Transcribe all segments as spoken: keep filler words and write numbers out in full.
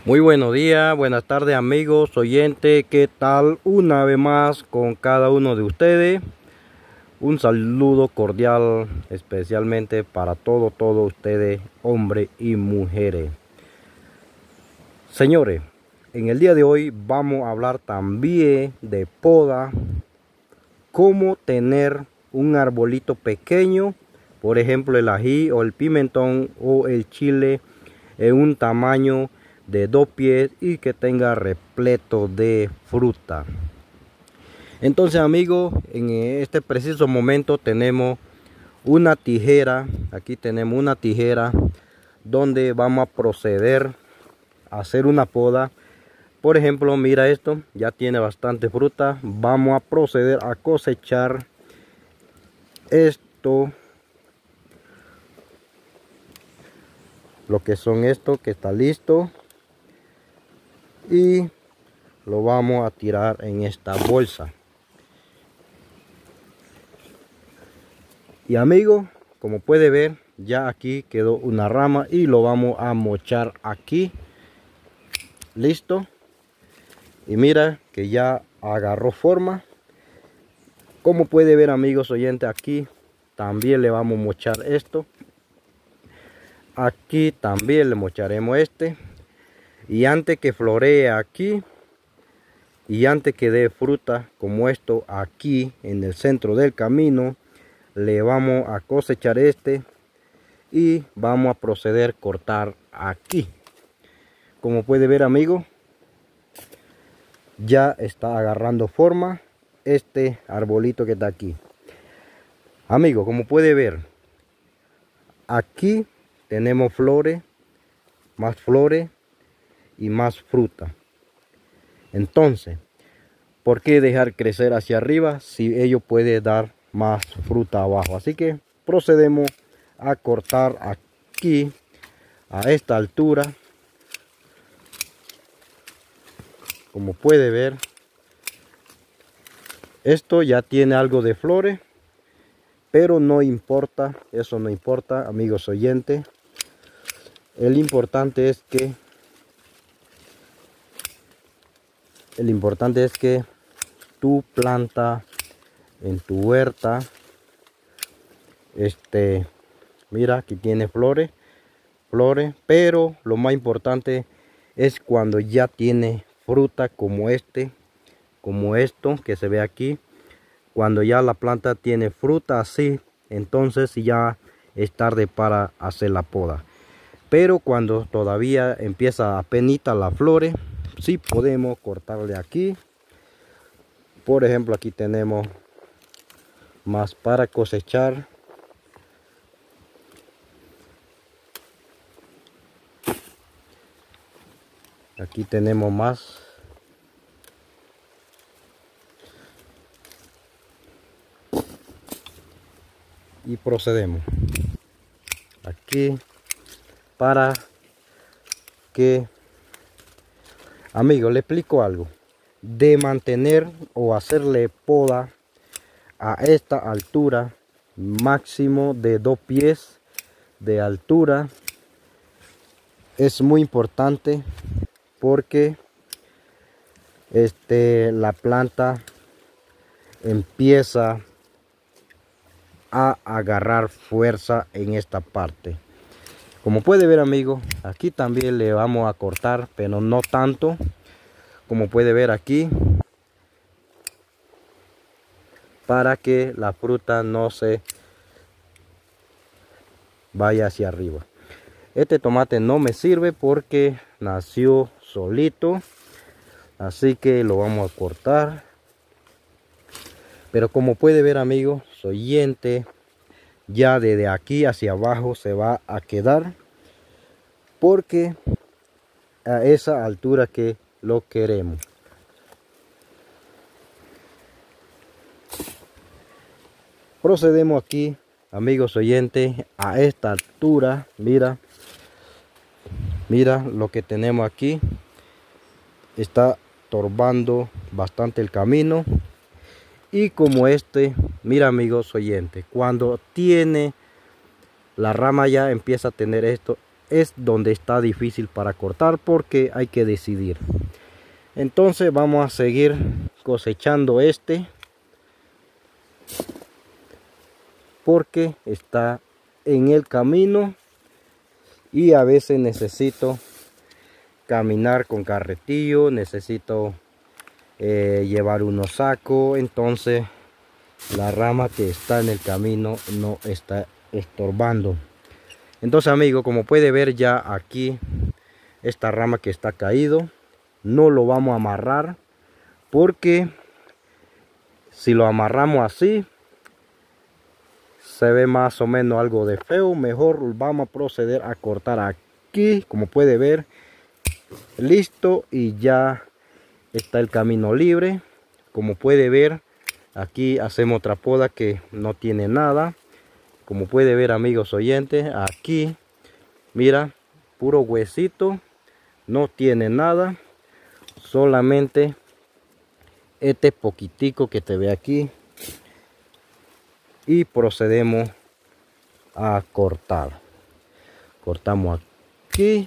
Muy buenos días, buenas tardes amigos, oyentes, ¿qué tal? Una vez más con cada uno de ustedes. Un saludo cordial especialmente para todos, todos ustedes, hombres y mujeres. Señores, en el día de hoy vamos a hablar también de poda, cómo tener un arbolito pequeño, por ejemplo el ají o el pimentón o el chile en un tamaño de dos pies y que tenga repleto de fruta. Entonces amigos, en este preciso momento tenemos una tijera, aquí tenemos una tijera donde vamos a proceder a hacer una poda. Por ejemplo, mira esto, ya tiene bastante fruta. Vamos a proceder a cosechar esto, lo que son esto que está listo, y lo vamos a tirar en esta bolsa. Y amigos, como puede ver, ya aquí quedó una rama y lo vamos a mochar aquí. Listo. Y mira que ya agarró forma. Como puede ver amigos oyentes, aquí también le vamos a mochar esto. Aquí también le mocharemos este. Y antes que floree aquí, y antes que dé fruta como esto aquí en el centro del camino, le vamos a cosechar este y vamos a proceder a cortar aquí. Como puede ver amigo, ya está agarrando forma este arbolito que está aquí. Amigo, como puede ver, aquí tenemos flores, más flores y más fruta. Entonces, ¿por qué dejar crecer hacia arriba si ello puede dar más fruta abajo? Así que procedemos a cortar aquí a esta altura. Como puede ver, esto ya tiene algo de flores, pero no importa, eso no importa amigos oyentes. El importante es que el importante es que tu planta en tu huerta, este, mira, aquí tiene flores, flores, pero lo más importante es cuando ya tiene fruta como este, como esto que se ve aquí. Cuando ya la planta tiene fruta así, entonces ya es tarde para hacer la poda. Pero cuando todavía empieza apenita las flores, sí podemos cortarle aquí. Por ejemplo, aquí tenemos más para cosechar. Aquí tenemos más. Y procedemos aquí para que, amigos, le explico algo. De mantener o hacerle poda a esta altura, máximo de dos pies de altura, es muy importante porque este la planta empieza a agarrar fuerza en esta parte. Como puede ver amigo, aquí también le vamos a cortar, pero no tanto. Como puede ver aquí, para que la fruta no se vaya hacia arriba. Este tomate no me sirve porque nació solito, así que lo vamos a cortar. Pero como puede ver amigos oyente, ya desde aquí hacia abajo se va a quedar, porque a esa altura que lo queremos. Procedemos aquí amigos oyentes a esta altura. Mira, mira lo que tenemos aquí. Está torbando bastante el camino. Y como este, mira amigos oyentes, cuando tiene la rama ya empieza a tener esto, es donde está difícil para cortar, porque hay que decidir. Entonces vamos a seguir cosechando este, porque está en el camino y a veces necesito caminar con carretillo, necesito eh, llevar unos sacos. Entonces la rama que está en el camino no está estorbando. Entonces, amigos, como puede ver ya aquí, esta rama que está caído, no lo vamos a amarrar, porque si lo amarramos así se ve más o menos algo de feo. Mejor vamos a proceder a cortar aquí, como puede ver. Listo, y ya está el camino libre. Como puede ver, aquí hacemos otra poda que no tiene nada. Como puede ver, amigos oyentes, aquí mira, puro huesito, no tiene nada, solamente este poquitico que te ve aquí. Y procedemos a cortar. Cortamos aquí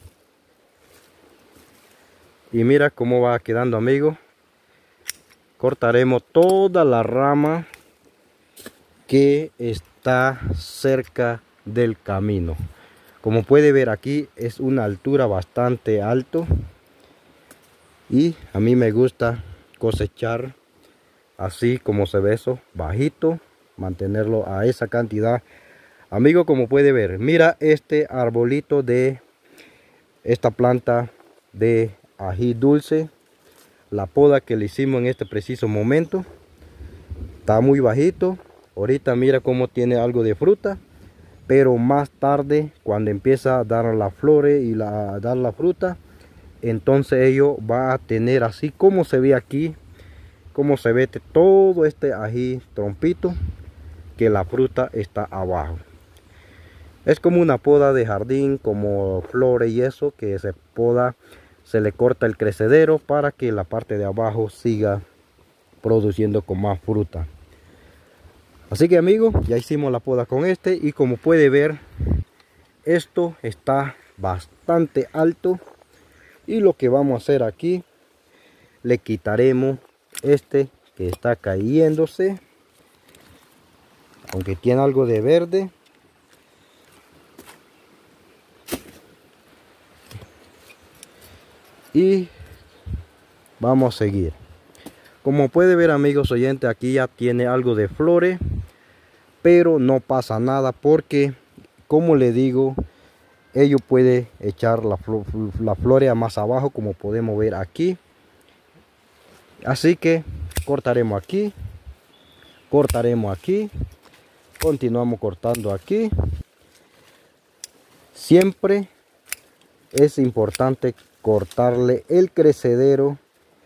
y mira cómo va quedando, amigos. Cortaremos toda la rama que está cerca del camino. Como puede ver, aquí es una altura bastante alto y a mí me gusta cosechar así como se ve, eso bajito, mantenerlo a esa cantidad. Amigo, como puede ver, mira este arbolito de esta planta de ají dulce. La poda que le hicimos en este preciso momento está muy bajito. Ahorita mira cómo tiene algo de fruta, pero más tarde, cuando empieza a dar las flores y la, a dar la fruta, entonces ello va a tener así como se ve aquí, como se ve todo este ají trompito, que la fruta está abajo. Es como una poda de jardín, como flores y eso, que se poda, se le corta el crecedero para que la parte de abajo siga produciendo con más fruta. Así que, amigos, ya hicimos la poda con este, y como puede ver, esto está bastante alto. Y lo que vamos a hacer aquí, le quitaremos este que está cayéndose, aunque tiene algo de verde. Y vamos a seguir. Como puede ver, amigos oyentes, aquí ya tiene algo de flores, pero no pasa nada, porque como le digo, ello puede echar la, flo la flores más abajo, como podemos ver aquí. Así que cortaremos aquí, cortaremos aquí, continuamos cortando aquí. Siempre es importante cortarle el crecedero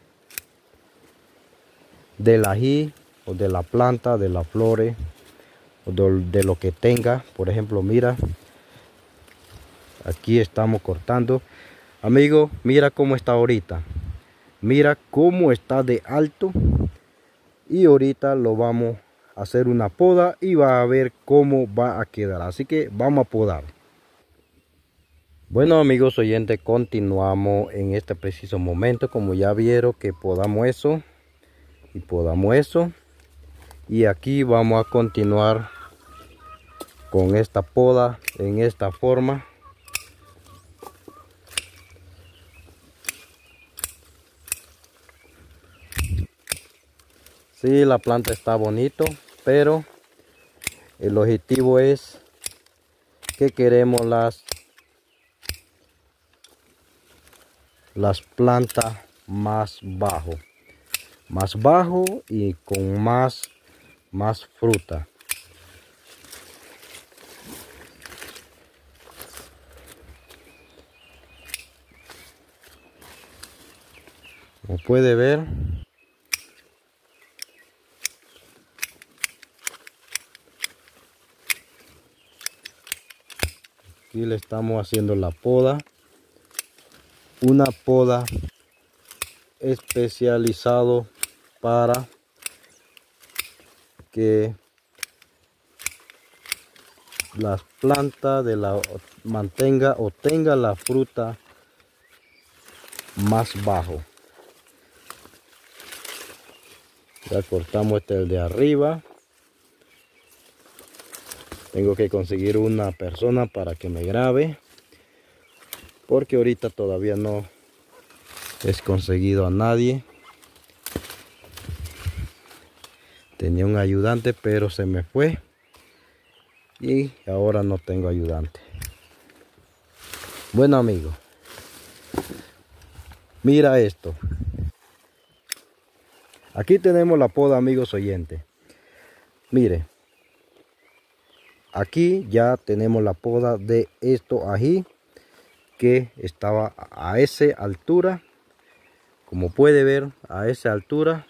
del ají o de la planta, de las flores o de, de lo que tenga. Por ejemplo, mira, aquí estamos cortando. Amigo, mira cómo está ahorita. Mira cómo está de alto. Y ahorita lo vamos a hacer una poda y va a ver cómo va a quedar. Así que vamos a podar. Bueno, amigos oyentes, continuamos en este preciso momento. Como ya vieron que podamos eso y podamos eso. Y aquí vamos a continuar con esta poda en esta forma. Sí, la planta está bonito, pero el objetivo es que queremos las las plantas más bajo, más bajo y con más más fruta. Como puede ver, aquí le estamos haciendo la poda, una poda especializado para que las plantas de la mantenga o tenga la fruta más bajo. Ya cortamos este el de arriba. Tengo que conseguir una persona para que me grabe, porque ahorita todavía no he conseguido a nadie. Tenía un ayudante pero se me fue y ahora no tengo ayudante. Bueno, amigo, mira esto. Aquí tenemos la poda, amigos oyentes. Mire, aquí ya tenemos la poda de esto ají que estaba a esa altura, como puede ver, a esa altura,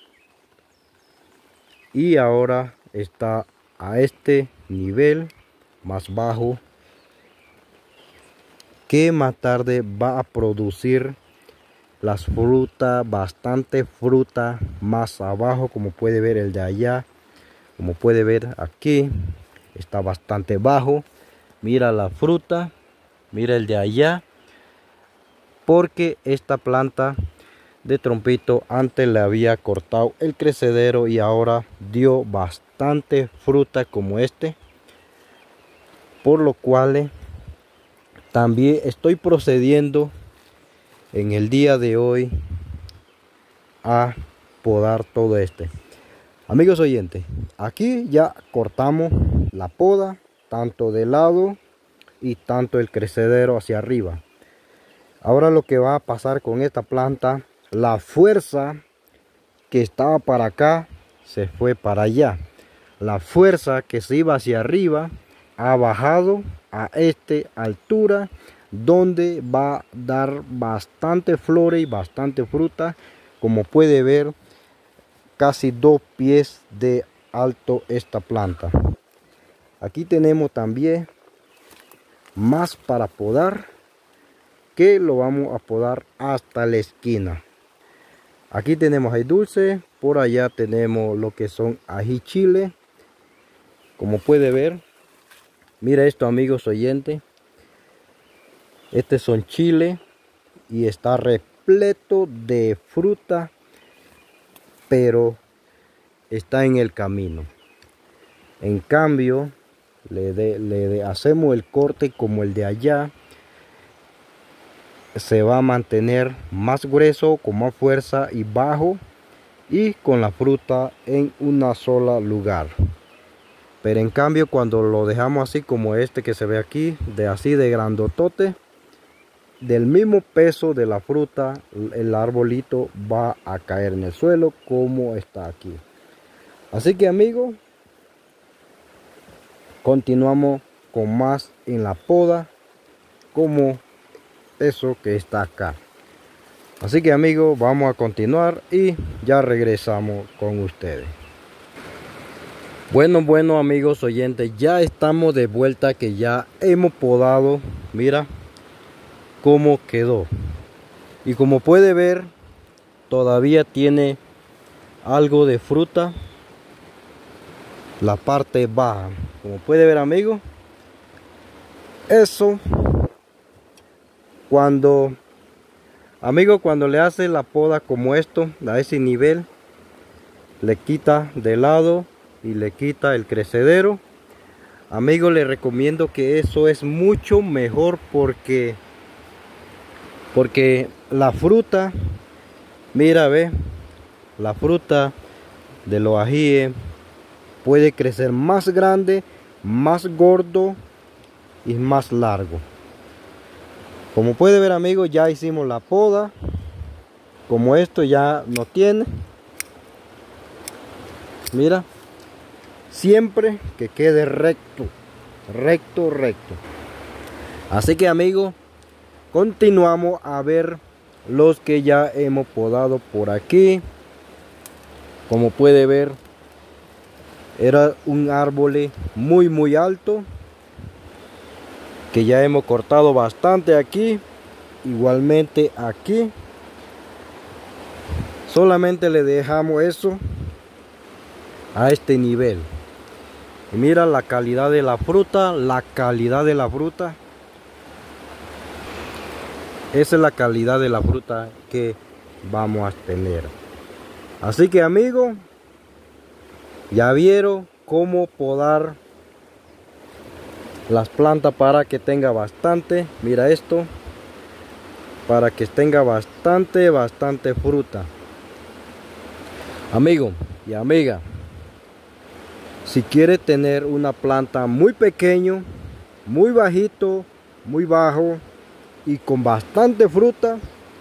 y ahora está a este nivel más bajo, que más tarde va a producir las frutas, bastante fruta más abajo, como puede ver el de allá, como puede ver aquí está bastante bajo. Mira la fruta, mira el de allá, porque esta planta de trompito antes le había cortado el crecedero y ahora dio bastante fruta como este, por lo cual también estoy procediendo en el día de hoy a podar todo este. Amigos oyentes, aquí ya cortamos la poda tanto de lado y tanto el crecedero hacia arriba. Ahora lo que va a pasar con esta planta, la fuerza que estaba para acá se fue para allá. La fuerza que se iba hacia arriba ha bajado a esta altura, donde va a dar bastante flores y bastante fruta. Como puede ver, casi dos pies de alto esta planta. Aquí tenemos también más para podar, que lo vamos a podar hasta la esquina. Aquí tenemos ají dulce, por allá tenemos lo que son ají chile. Como puede ver, mira esto, amigos oyentes. Estos son chile y está repleto de fruta, pero está en el camino. En cambio, le, de, le de, hacemos el corte como el de allá. Se va a mantener más grueso, con más fuerza y bajo, y con la fruta en una sola lugar. Pero en cambio, cuando lo dejamos así como este que se ve aquí, de así de grandotote, del mismo peso de la fruta, el arbolito va a caer en el suelo como está aquí. Así que, amigos, continuamos con más en la poda, como eso que está acá. Así que, amigos, vamos a continuar y ya regresamos con ustedes. Bueno, bueno, amigos oyentes, ya estamos de vuelta, que ya hemos podado. Mira cómo quedó, y como puede ver, todavía tiene algo de fruta la parte baja. Como puede ver, amigos, eso cuando amigo cuando le hace la poda como esto, a ese nivel, le quita de lado y le quita el crecedero. Amigo, le recomiendo que eso es mucho mejor, porque porque la fruta, mira, ve, la fruta de los ajíes puede crecer más grande, más gordo y más largo. Como puede ver, amigos, ya hicimos la poda. Como esto ya no tiene, mira, siempre que quede recto, recto, recto. Así que, amigos, continuamos a ver los que ya hemos podado por aquí. Como puede ver, era un árbol muy muy alto, que ya hemos cortado bastante aquí, igualmente aquí. Solamente le dejamos eso a este nivel. Y mira la calidad de la fruta, la calidad de la fruta. Esa es la calidad de la fruta que vamos a tener. Así que amigos, ya vieron cómo podar las plantas para que tenga bastante. Mira esto, para que tenga bastante, bastante fruta. Amigo y amiga, si quiere tener una planta muy pequeño, muy bajito, muy bajo y con bastante fruta,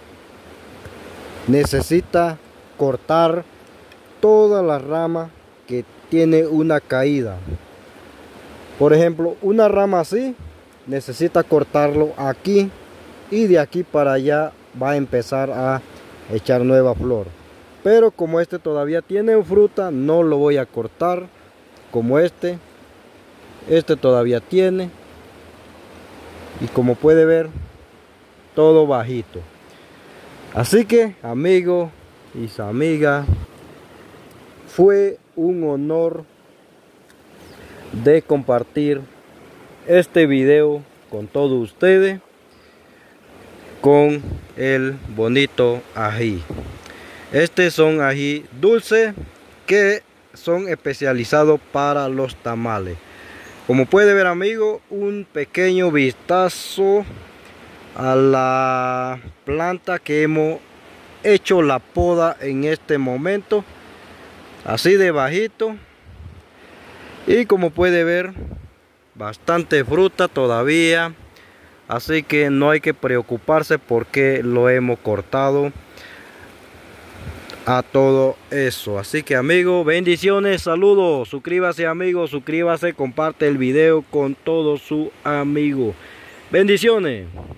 necesita cortar toda la rama que tiene una caída. Por ejemplo, una rama así necesita cortarlo aquí, y de aquí para allá va a empezar a echar nueva flor. Pero como este todavía tiene fruta, no lo voy a cortar. Como este, este todavía tiene, y como puede ver, todo bajito. Así que amigos y amigas, fue un honor de compartir este video con todos ustedes con el bonito ají. Estos son ají dulce que son especializados para los tamales. Como puede ver amigo, un pequeño vistazo a la planta que hemos hecho la poda en este momento, así de bajito, y como puede ver, bastante fruta todavía, así que no hay que preocuparse porque lo hemos cortado a todo eso. Así que amigos, bendiciones, saludos, suscríbase amigos, suscríbase, comparte el video con todos sus amigos. Bendiciones.